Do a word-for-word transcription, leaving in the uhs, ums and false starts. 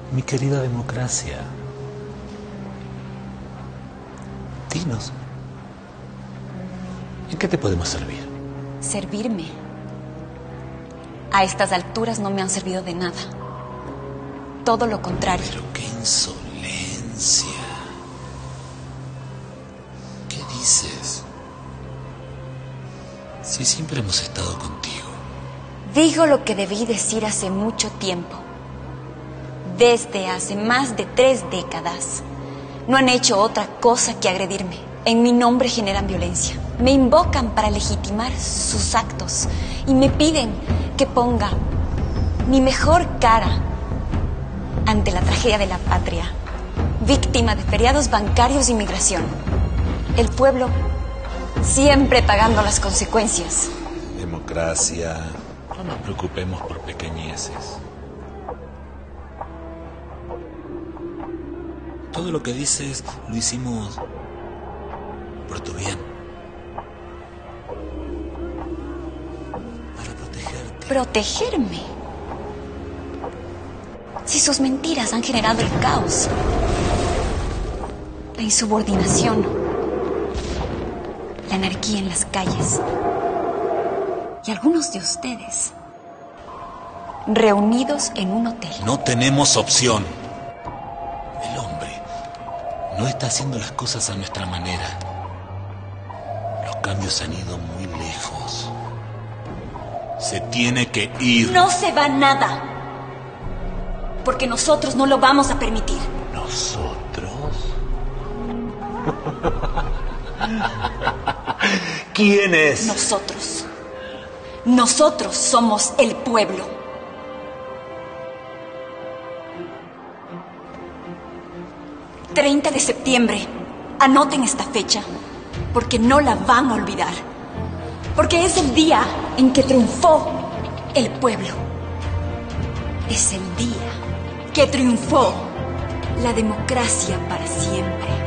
Mi querida democracia, dinos, ¿en qué te podemos servir? ¿Servirme? A estas alturas no me han servido de nada. Todo lo contrario. Pero qué insolencia. ¿Qué dices? Si siempre hemos estado contigo. Digo lo que debí decir hace mucho tiempo. Desde hace más de tres décadas. No han hecho otra cosa que agredirme. En mi nombre generan violencia. Me invocan para legitimar sus actos. Y me piden que ponga mi mejor cara ante la tragedia de la patria. Víctima de feriados bancarios y migración. El pueblo siempre pagando las consecuencias. Democracia. No nos preocupemos por pequeñeces. Todo lo que dices lo hicimos por tu bien. Para protegerte. ¿Protegerme? Si sus mentiras han generado el caos, la insubordinación, la anarquía en las calles. Y algunos de ustedes reunidos en un hotel. No tenemos opción. El hombre no está haciendo las cosas a nuestra manera. Los cambios han ido muy lejos. Se tiene que ir. No se va nada. Porque nosotros no lo vamos a permitir. ¿Nosotros? ¿Quién es? Nosotros. Nosotros somos el pueblo. treinta de septiembre. Anoten esta fecha, porque no la van a olvidar. Porque es el día en que triunfó el pueblo. Es el día que triunfó la democracia para siempre.